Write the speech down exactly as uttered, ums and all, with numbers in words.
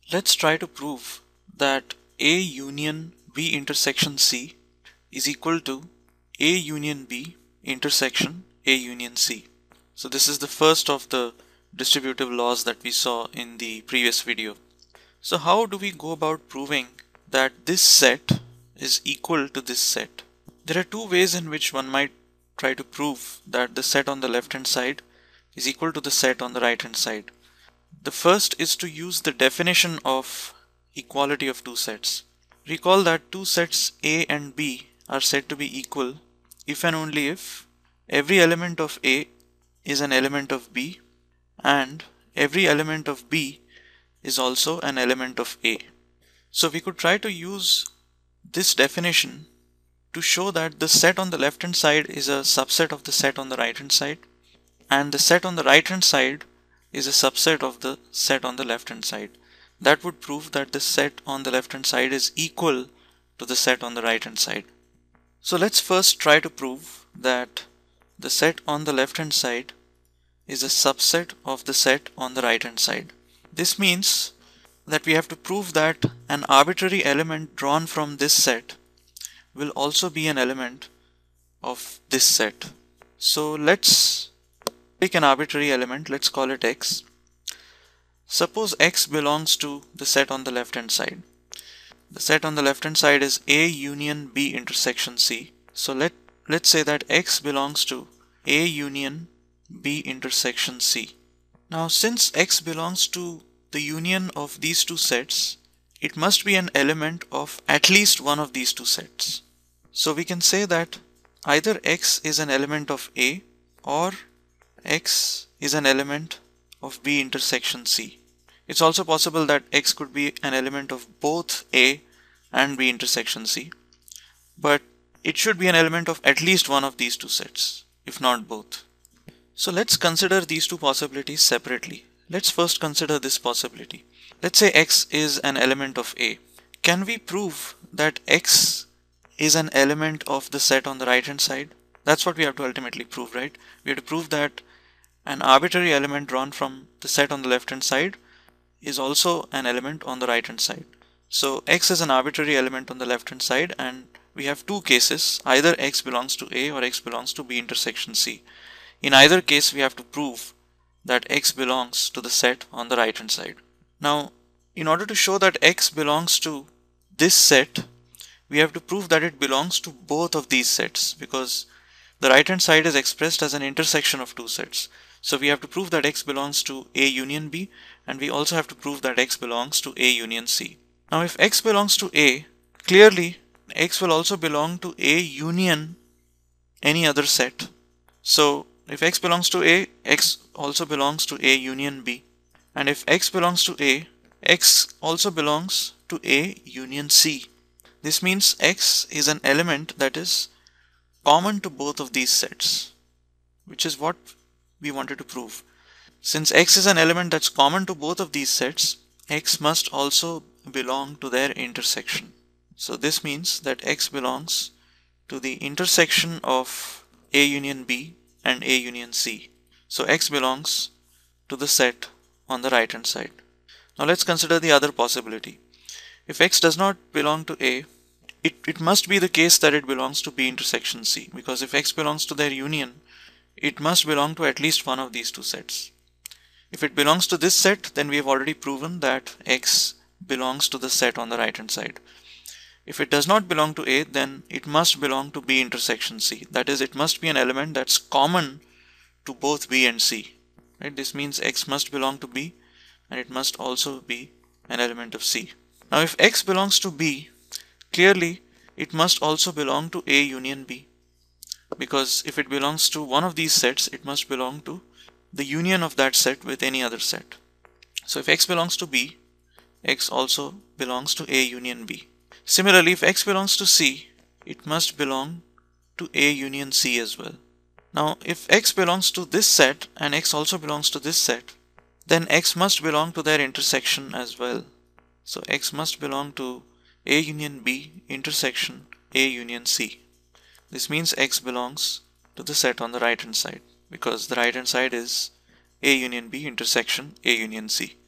Let's try to prove that A union B intersection C is equal to A union B intersection A union C. So this is the first of the distributive laws that we saw in the previous video. So how do we go about proving that this set is equal to this set? There are two ways in which one might try to prove that the set on the left hand side is equal to the set on the right hand side. The first is to use the definition of equality of two sets. Recall that two sets A and B are said to be equal if and only if every element of A is an element of B and every element of B is also an element of A. So we could try to use this definition to show that the set on the left hand side is a subset of the set on the right hand side, and the set on the right hand side is a subset of the set on the left hand side. That would prove that the set on the left hand side is equal to the set on the right hand side. So let's first try to prove that the set on the left hand side is a subset of the set on the right hand side. This means that we have to prove that an arbitrary element drawn from this set will also be an element of this set. So let's take an arbitrary element, let's call it X. Suppose X belongs to the set on the left hand side. The set on the left hand side is A union B intersection C. So let, let's say that X belongs to A union B intersection C. Now since X belongs to the union of these two sets, it must be an element of at least one of these two sets. So we can say that either X is an element of A or X is an element of B intersection C. It's also possible that X could be an element of both A and B intersection C, but it should be an element of at least one of these two sets, if not both. So let's consider these two possibilities separately. Let's first consider this possibility. Let's say X is an element of A. Can we prove that X is an element of the set on the right hand side? That's what we have to ultimately prove, right? We have to prove that an arbitrary element drawn from the set on the left hand side is also an element on the right hand side. So X is an arbitrary element on the left hand side, and we have two cases, either X belongs to A or X belongs to B intersection C. In either case, we have to prove that X belongs to the set on the right hand side. Now, in order to show that X belongs to this set, we have to prove that it belongs to both of these sets, because the right hand side is expressed as an intersection of two sets. So we have to prove that X belongs to A union B, and we also have to prove that X belongs to A union C. Now if X belongs to A, clearly X will also belong to A union any other set. So if X belongs to A, X also belongs to A union B. And if X belongs to A, X also belongs to A union C. This means X is an element that is common to both of these sets, which is what we wanted to prove. Since X is an element that's common to both of these sets, X must also belong to their intersection. So this means that X belongs to the intersection of A union B and A union C. So X belongs to the set on the right hand side. Now let's consider the other possibility. If X does not belong to A, it, it must be the case that it belongs to B intersection C, because if X belongs to their union, it must belong to at least one of these two sets. If it belongs to this set, then we have already proven that X belongs to the set on the right hand side. If it does not belong to A, then it must belong to B intersection C. That is, it must be an element that's common to both B and C. Right? This means X must belong to B, and it must also be an element of C. Now if X belongs to B, clearly it must also belong to A union B, because if it belongs to one of these sets, it must belong to the union of that set with any other set. So if X belongs to B, X also belongs to A union B. Similarly, if X belongs to C, it must belong to A union C as well. Now if X belongs to this set and X also belongs to this set, then X must belong to their intersection as well. So X must belong to A union B intersection A union C. This means X belongs to the set on the right hand side, because the right hand side is A union B intersection A union C.